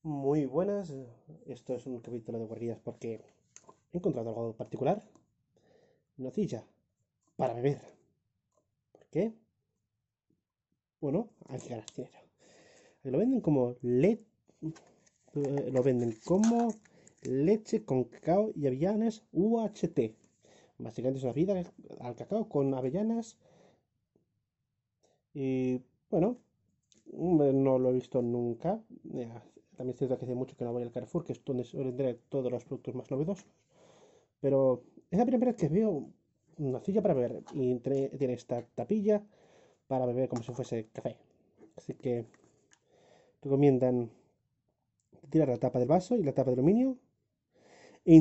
Muy buenas, esto es un capítulo de guardias porque he encontrado algo particular. Nocilla para beber. ¿Por qué? Bueno, hay que ganar dinero. Lo venden como lo venden como leche con cacao y avellanas UHT. Básicamente es una bebida al cacao con avellanas y bueno, no lo he visto nunca. También es cierto que hace mucho que no voy al Carrefour, que es donde suelen tener todos los productos más novedosos. Pero es la primera vez que veo una silla para beber y tiene esta tapilla para beber como si fuese café. Así que recomiendan tirar la tapa del vaso y la tapa de aluminio e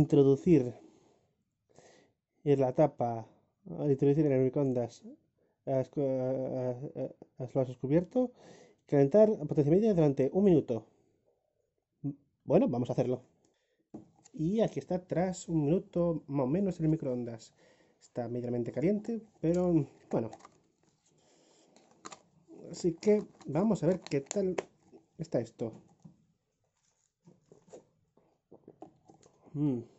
la tapa, introducir en el microondas hasta lo has descubierto, calentar a potencia media durante un minuto. Bueno, vamos a hacerlo. Y aquí está tras un minuto más o menos en el microondas. Está medianamente caliente, pero bueno. Así que vamos a ver qué tal está esto. Mm.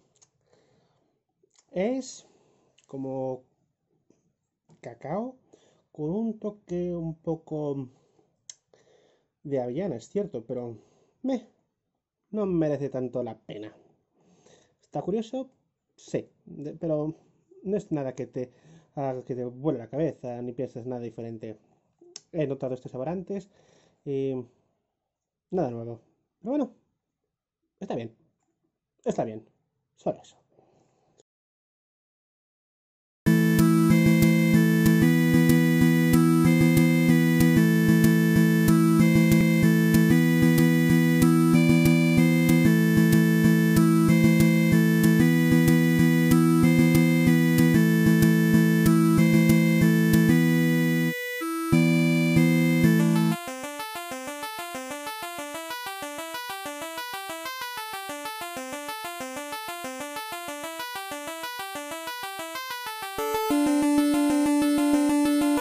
Es como cacao con un toque un poco de avellana, es cierto, pero no merece tanto la pena. ¿Está curioso? Sí, pero no es nada que te haga que te vuele la cabeza ni pienses nada diferente. He notado estos sabor antes y nada nuevo. Pero bueno, está bien, está bien. Solo eso.